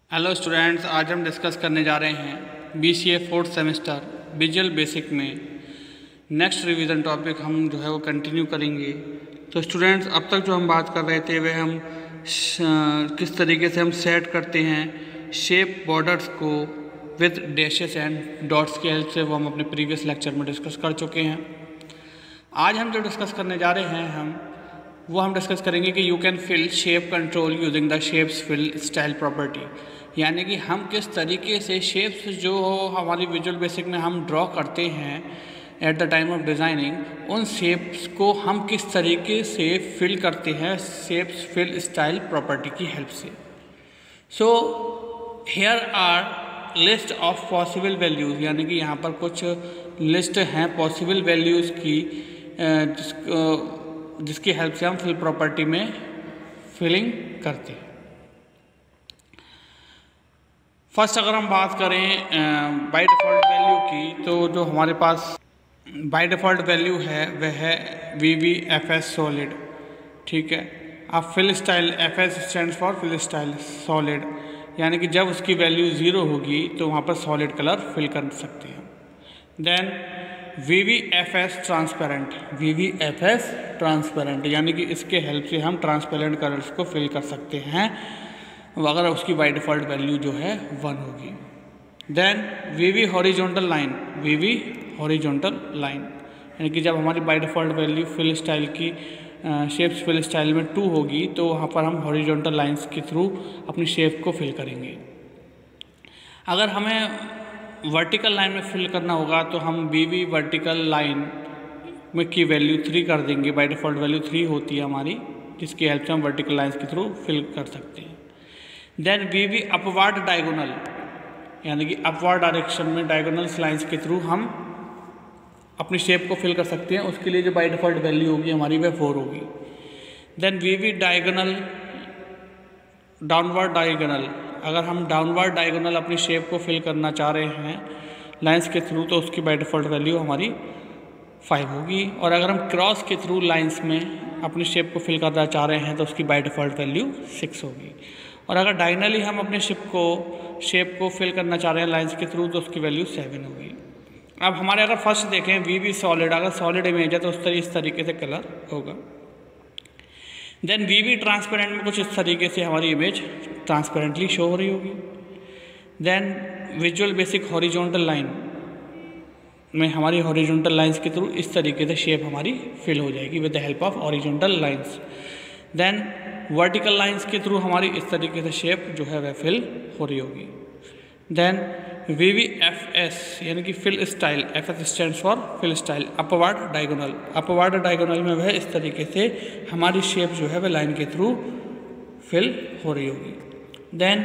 Hello students, आज हम discuss करने जा रहे हैं BCA fourth semester visual basic में नेक्स्ट रिवीजन टॉपिक हम जो है वो कंटिन्यू करेंगे। तो स्टूडेंट्स, अब तक जो हम बात कर रहे थे वह हम किस तरीके से हम सेट करते हैं शेप बॉर्डर्स को विद डैशेस एंड डॉट्स की हेल्प से, वो हम अपने प्रीवियस लेक्चर में डिस्कस कर चुके हैं। आज हम जो डिस्कस करने जा रहे हैं हम डिस्कस करेंगे कि you can fill shape control using the shapes fill style property, यानी कि हम किस तरीके से शेप्स जो हमारी विजुअल बेसिक में हम ड्रॉ करते हैं at the time of designing, उन शेप्स को हम किस तरीके से फिल करते हैं शेप्स फिल स्टाइल प्रॉपर्टी की हेल्प से। So here are list of possible values, यानी कि यहाँ पर कुछ लिस्ट हैं पॉसिबल वैल्यूज़ की जिसकी हेल्प से हम फिल प्रॉपर्टी में फिलिंग करते हैं। फर्स्ट अगर हम बात करें बाय डिफ़ॉल्ट वैल्यू की, तो जो हमारे पास बाय डिफ़ॉल्ट वैल्यू है वह है VVFS सॉलिड। ठीक है, अब fill style FS stands for fill style solid, यानी कि जब उसकी वैल्यू 0 होगी तो वहाँ पर सॉलिड कलर फिल कर सकते हैं। Then VVFS transparent, VVFS transparent, यानी कि इसके हेल्प से हम ट्रांसपेरेंट कलर्स को फिल कर सकते हैं अगर उसकी बाय डिफ़ॉल्ट वैल्यू जो है 1 होगी। Then VV horizontal line, VV horizontal line, यानी कि जब हमारी by default value fill style की शेप्स फिल स्टाइल में 2 होगी तो वहाँ पर हम हॉरिजॉन्टल लाइंस के थ्रू अपनी शेप को फिल करेंगे। अगर हमें वर्टिकल लाइन में फिल करना होगा तो हम VV वर्टिकल लाइन में की वैल्यू 3 कर देंगे। बाय डिफ़ॉल्ट वैल्यू 3 होती है हमारी, जिसकी हेल्प से हम वर्टिकल लाइंस के थ्रू फिल कर सकते हैं। देन VV अपवर्ड डायगोनल, यानी कि अपवर्ड डायरेक्शन में डायगोनल लाइंस के थ्रू हम अपनी शेप को फिल कर सकते हैं। उसके लिए जो बाय डिफ़ॉल्ट वैल्यू होगी हमारी वह 4 होगी। Then VV diagonal downward diagonal, अगर हम डाउनवर्ड डायगोनल अपनी शेप को फिल करना चाह रहे हैं लाइंस के थ्रू तो उसकी बाय डिफ़ॉल्ट वैल्यू हमारी 5 होगी। और अगर हम क्रॉस के थ्रू लाइंस में अपनी शेप को फिल करना चाह रहे हैं तो उसकी बाय डिफ़ॉल्ट वैल्यू 6 होगी। और अगर डायगोनली हम अपने शेप को फिल करना चाह रहे हैं लाइंस के थ्रू तो उसकी वैल्यू 7 होगी। अब हमारे अगर फर्स्ट देखें VV सॉलिड, अगर सॉलिड इमेज है तो इस तरीके से कलर होगा। देन VV ट्रांसपेरेंट में कुछ इस तरीके से हमारी इमेज ट्रांसपेरेंटली शो हो रही होगी। Then visual basic horizontal line में हमारी हॉरिजॉन्टल लाइंस के थ्रू इस तरीके से शेप हमारी फिल हो जाएगी with the help of horizontal lines. Then vertical lines के थ्रू हमारी इस तरीके से शेप जो है वह फिल हो रही होगी। देन VVFS, यानी कि fill style, FS stands for fill style upward diagonal, upward diagonal में वह इस तरीके से हमारी शेप जो है वह लाइन के थ्रू फिल हो रही होगी। Then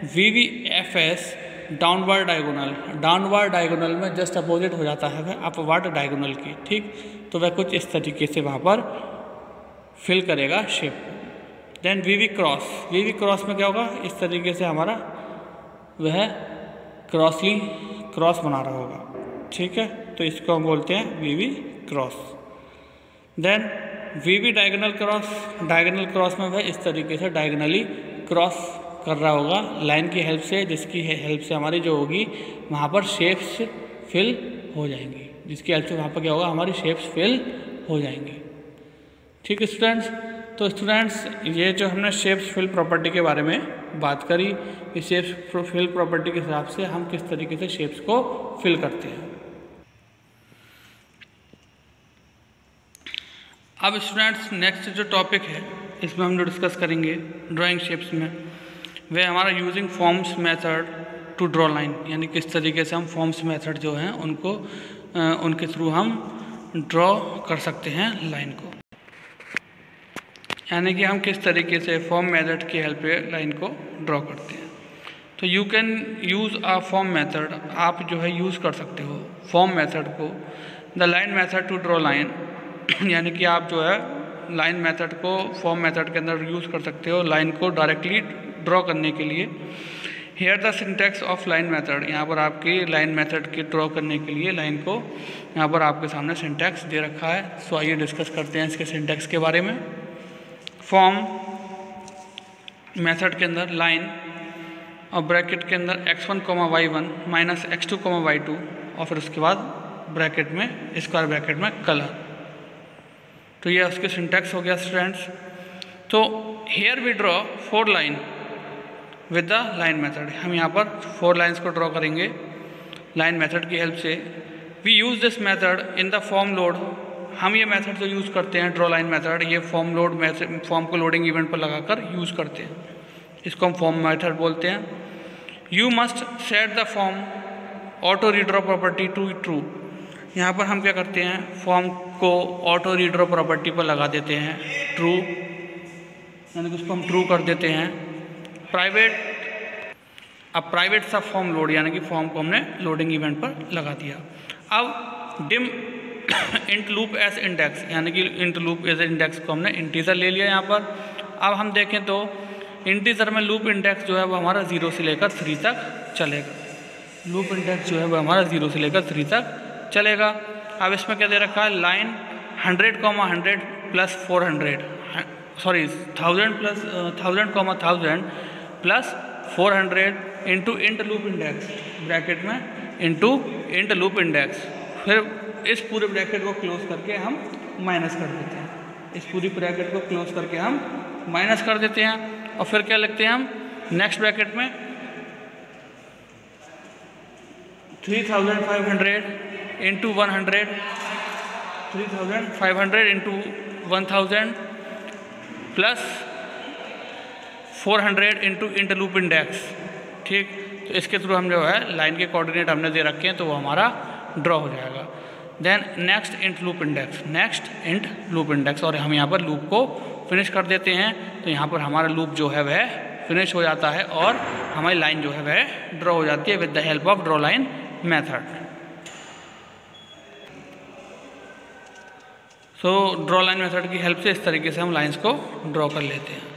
VVFS downward diagonal, downward diagonal में जस्ट अपोजिट हो जाता है वह अपवर्ड डायगोनल की। ठीक, तो वह कुछ इस तरीके से वहाँ पर फिल करेगा शेप को। Then VV cross, VV cross में क्या होगा, इस तरीके से हमारा वह क्रॉस बना रहा होगा। ठीक है, तो इसको हम बोलते हैं VV cross. Then VV diagonal cross, diagonal cross में वह इस तरीके से डायगोनली क्रॉस कर रहा होगा लाइन की हेल्प से, जिसकी हेल्प से हमारी जो होगी वहाँ पर शेप्स फिल हो जाएंगी, जिसकी हेल्प से वहाँ पर क्या होगा, हमारी शेप्स फिल हो जाएंगी। ठीक है स्टूडेंट्स, तो स्टूडेंट्स ये जो हमने शेप्स फिल प्रॉपर्टी के बारे में बात करी, इस शेप्स फिल प्रॉपर्टी के हिसाब से हम किस तरीके से शेप्स को फिल करते हैं। अब स्टूडेंट्स नेक्स्ट जो टॉपिक है इसमें हम जो डिस्कस करेंगे ड्राइंग शेप्स में, वह हमारा using forms method to draw line, यानी किस तरीके से हम फॉर्म्स मेथड जो हैं उनको उनके थ्रू हम ड्रॉ कर सकते हैं लाइन को, यानी कि हम किस तरीके से फॉर्म मेथड की हेल्प से लाइन को ड्रॉ करते हैं। तो you can use a form method, आप जो है यूज़ कर सकते हो फॉर्म मेथड को, the line method to draw line, यानी कि आप जो है लाइन मेथड को फॉर्म मेथड के अंदर यूज़ कर सकते हो लाइन को डायरेक्टली ड्रॉ करने के लिए। Here the syntax of line method, यहाँ पर आपकी लाइन मेथड के ड्रॉ करने के लिए लाइन को यहाँ पर आपके सामने सिंटैक्स दे रखा है। सो आइए डिस्कस करते हैं इसके सिंटैक्स के बारे में। फॉर्म मेथड के अंदर लाइन और ब्रैकेट के अंदर x1, y1 minus x2, y2 और फिर उसके बाद ब्रैकेट में स्क्वायर ब्रैकेट में कलर। तो ये उसके सिंटैक्स हो गया स्टूडेंट्स। तो here we draw 4 line with the line method. हम यहाँ पर 4 लाइन्स को ड्रॉ करेंगे लाइन मेथड की हेल्प से। We use this method in the form load. हम ये मेथड जो यूज़ करते हैं ड्रॉ लाइन मेथड, ये फॉर्म लोड मेथड, फॉर्म को लोडिंग इवेंट पर लगाकर यूज़ करते हैं। इसको हम फॉर्म मेथड बोलते हैं। You must set the form auto redraw property to true. यहाँ पर हम क्या करते हैं, फॉर्म को ऑटो रीड्रॉ प्रॉपर्टी पर लगा देते हैं ट्रू, यानी कि उसको हम ट्रू कर देते हैं। प्राइवेट सब फॉर्म लोड, यानी कि फॉर्म को हमने लोडिंग इवेंट पर लगा दिया। अब dim int loop as index, यानी कि इंट लूप एज इंडेक्स को हमने इंटीजर ले लिया यहाँ पर। अब हम देखें तो इंटीजर में लूप इंडेक्स जो है वो हमारा 0 से लेकर 3 तक चलेगा। लूप इंडेक्स जो है वो हमारा 0 से लेकर 3 तक चलेगा। अब इसमें क्या दे रखा है, line 100, 100 plus 400, sorry 1000 plus 1000, 1000 plus 400 into int loop index, bracket में इंटू इंट लूप इंडेक्स। फिर इस पूरे ब्रैकेट को क्लोज करके हम माइनस कर देते हैं। इस पूरी ब्रैकेट को क्लोज करके हम माइनस कर देते हैं। और फिर क्या लिखते हैं हम नेक्स्ट ब्रैकेट में 3500 into 100, 3500 into 1000 plus 400 into int loop index. ठीक, तो इसके थ्रू हम जो है लाइन के कोऑर्डिनेट हमने दे रखे हैं तो वो हमारा ड्रॉ हो जाएगा। Then next int loop index, next int loop index, और हम यहाँ पर लूप को फिनिश कर देते हैं। तो यहाँ पर हमारा लूप जो है वह फिनिश हो जाता है और हमारी लाइन जो है वह ड्रॉ हो जाती है with the help of draw line method. So draw line method की हेल्प से इस तरीके से हम लाइंस को ड्रॉ कर लेते हैं।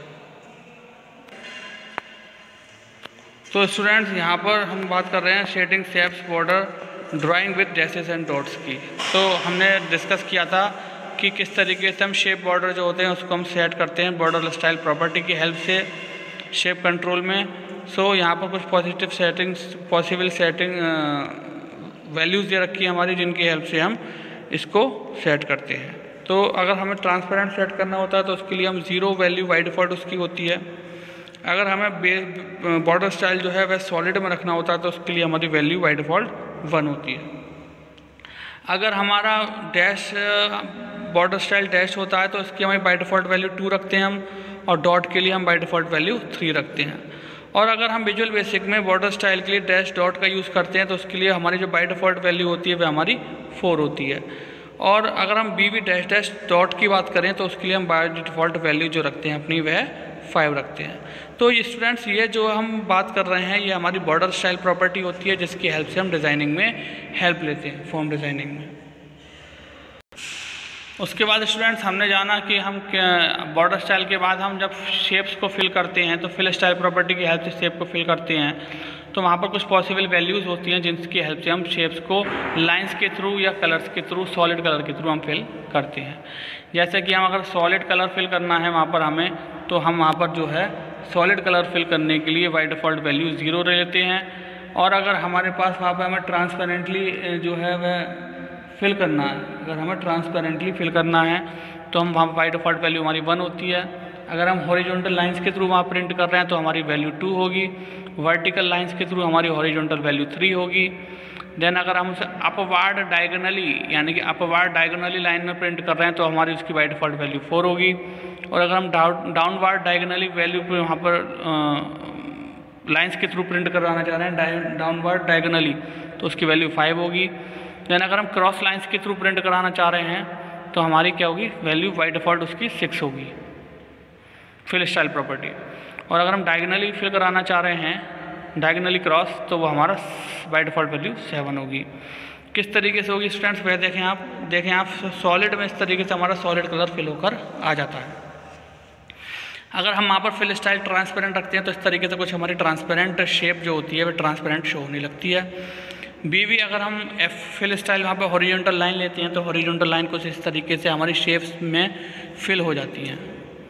तो स्टूडेंट्स यहाँ पर हम बात कर रहे हैं shading shapes border drawing with dashes and dots की। तो हमने डिस्कस किया था कि किस तरीके से हम शेप बॉर्डर जो होते हैं उसको हम सेट करते हैं बॉर्डर स्टाइल प्रॉपर्टी की हेल्प से शेप कंट्रोल में। सो यहाँ पर कुछ positive settings, possible setting values दे रखी है हमारी, जिनकी हेल्प से हम इसको सेट करते हैं। तो अगर हमें ट्रांसपेरेंट सेट करना होता है तो उसके लिए हम 0 वैल्यू बाय डिफ़ॉल्ट उसकी होती है। अगर हमें बॉर्डर स्टाइल जो है वह सॉलिड में रखना होता है तो उसके लिए हमारी वैल्यू बाय डिफ़ॉल्ट 1 होती है। अगर हमारा डैश बॉर्डर स्टाइल डैश होता है तो इसकी हमारी बाय डिफ़ॉल्ट वैल्यू 2 रखते हैं हम, और डॉट के लिए हम बाय डिफ़ॉल्ट वैल्यू 3 रखते हैं। और अगर हम विजुअल बेसिक में बॉर्डर स्टाइल के लिए डैश डॉट का यूज़ करते हैं तो उसके लिए हमारी जो बाय डिफ़ॉल्ट वैल्यू होती है वह हमारी 4 होती है। और अगर हम बी डैश डैश डॉट की बात करें तो उसके लिए हम बाय डिफ़ॉल्ट वैल्यू जो रखते हैं अपनी वह 5 रखते हैं। तो ये स्टूडेंट्स ये जो हम बात कर रहे हैं ये हमारी बॉर्डर स्टाइल प्रॉपर्टी होती है, जिसकी हेल्प से हम डिज़ाइनिंग में हेल्प लेते हैं, फॉर्म डिज़ाइनिंग में। उसके बाद स्टूडेंट्स हमने जाना कि हम बॉर्डर स्टाइल के बाद हम जब शेप्स को फिल करते हैं तो फिल स्टाइल प्रॉपर्टी की हेल्प से शेप को फिल करते हैं तो वहाँ पर कुछ पॉसिबल वैल्यूज़ होती हैं जिनकी हेल्प से हम शेप्स को लाइंस के थ्रू या कलर्स के थ्रू, सॉलिड कलर के थ्रू हम फिल करते हैं। जैसे कि हम अगर सॉलिड कलर फिल करना है वहाँ पर हमें, तो हम वहाँ पर जो है सॉलिड कलर फिल करने के लिए बाय डिफ़ॉल्ट वैल्यू 0 लेते हैं। और अगर हमारे पास वहाँ पर हमें ट्रांसपेरेंटली जो है वह फिल करना है, अगर हमें ट्रांसपेरेंटली फिल करना है तो हम वहाँ बाय डिफ़ॉल्ट वैल्यू हमारी 1 होती है। अगर हम हॉरिजॉन्टल लाइंस के थ्रू वहाँ प्रिंट कर रहे हैं तो हमारी वैल्यू 2 होगी। वर्टिकल लाइंस के थ्रू हमारी हॉरिजॉन्टल वैल्यू 3 होगी। देन अगर हम उसे अपवार्ड डायगोनली, यानी कि अपवार्ड डायगोनली लाइन में प्रिंट कर रहे हैं तो हमारी उसकी बाय डिफ़ॉल्ट वैल्यू 4 होगी। और अगर हम डाउनवार्ड डायगोनली वैल्यू पर वहाँ पर लाइंस के थ्रू प्रिंट करवाना चाह रहे हैं डाउनवार्ड डायगोनली तो उसकी वैल्यू 5 होगी। देन अगर हम क्रॉस लाइंस के थ्रू प्रिंट कराना चाह रहे हैं तो हमारी क्या होगी, वैल्यू बाय डिफ़ॉल्ट उसकी 6 होगी, फिल स्टाइल प्रॉपर्टी। और अगर हम डायगोनली फिल कराना चाह रहे हैं डायगोनली क्रॉस तो वो हमारा बाय डिफ़ॉल्ट वैल्यू 7 होगी। किस तरीके से होगी स्टूडेंट्स वह देखें आप सॉलिड में इस तरीके से हमारा सॉलिड कलर फिल होकर आ जाता है। अगर हम वहाँ पर फिल स्टाइल ट्रांसपेरेंट रखते हैं तो इस तरीके से कुछ हमारी ट्रांसपेरेंट शेप जो होती है वह ट्रांसपेरेंट शो होने लगती है। भी अगर हम फिल स्टाइल वहाँ पर हॉरिजॉन्टल लाइन लेते हैं तो हॉरिजॉन्टल लाइन कुछ इस तरीके से हमारी शेप्स में फिल हो जाती हैं।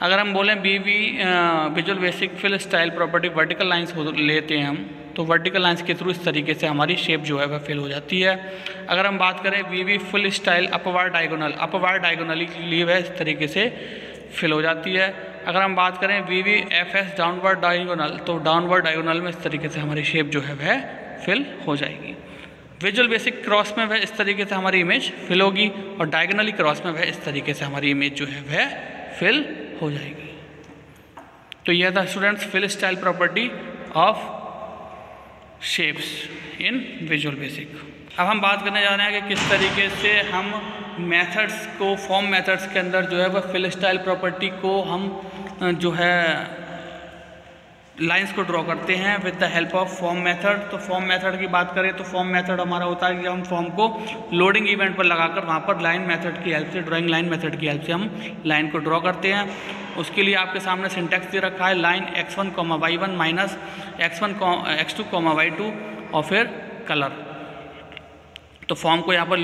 अगर हम बोलें visual basic fill style property vertical lines लेते हैं हम, तो वर्टिकल लाइंस के थ्रू इस तरीके से हमारी शेप जो है वह फिल हो जाती है। अगर हम बात करें V full style upward diagonally के लिए वह इस तरीके से फिल हो जाती है। अगर हम बात करें V F S downward diagonal, तो डाउनवर्ड डायगोनल में इस तरीके से हमारी शेप जो है वह फिल हो जाएगी। विजुअल बेसिक क्रॉस में वह इस तरीके से हमारी इमेज फिल होगी और डायगोनली क्रॉस में वह इस तरीके से हमारी इमेज जो है वह फिल हो जाएगी। तो यह था students fill style property of shapes in Visual Basic. अब हम बात करने जा रहे हैं कि किस तरीके से हम मेथड्स को फॉर्म मेथड्स के अंदर जो है वह फिल स्टाइल प्रॉपर्टी को हम जो है लाइंस को ड्रॉ करते हैं with the help of form method. तो फॉर्म मेथड की बात करें तो फॉर्म मेथड हमारा होता है कि हम फॉर्म को लोडिंग इवेंट पर लगाकर वहाँ पर लाइन मेथड की हेल्प से, ड्राइंग लाइन मेथड की हेल्प से हम लाइन को ड्रॉ करते हैं। उसके लिए आपके सामने सिंटेक्स दे रखा है line x1, y1 minus x2, y2 और फिर कलर। तो फॉर्म को यहाँ पर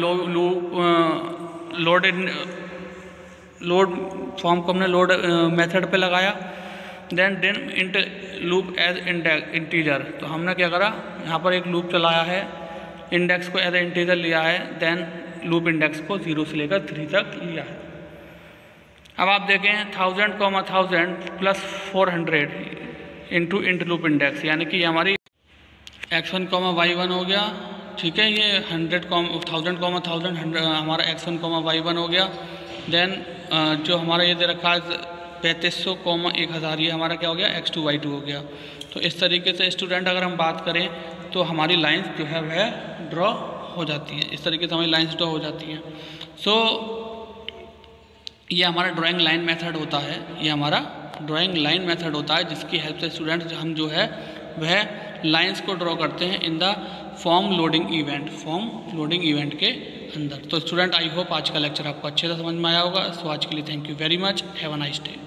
फॉर्म को हमने लोड मेथड पे लगाया। देन लूप एज इंटीजर, तो हमने क्या करा, यहाँ पर एक लूप चलाया है, इंडेक्स को एज ए इंटीजर लिया है, देन लूप इंडेक्स को 0 से लेकर 3 तक लिया है। अब आप देखें 1000, 1000 + 400 इंटू लूप इंडेक्स, यानी कि हमारी x1, y1 हो गया, ठीक है। ये 1000, 1000 हमारा x1, y1 हो गया। देन जो हमारा ये दे रखा है 3500, 1000, ये हमारा क्या हो गया, x2, y2 हो गया। तो इस तरीके से स्टूडेंट अगर हम बात करें तो हमारी लाइंस जो है वह ड्रॉ हो जाती हैं, इस तरीके से हमारी लाइंस ड्रॉ हो जाती हैं। सो ये हमारा ड्राइंग लाइन मेथड होता है, ये हमारा ड्राइंग लाइन मेथड होता है जिसकी हेल्प से स्टूडेंट हम जो है वह लाइंस को ड्रॉ करते हैं in the form loading event के अंदर। तो स्टूडेंट आई होप आज का लेक्चर आपको अच्छे से समझ में आया होगा। सो आज के लिए thank you very much, have a nice day.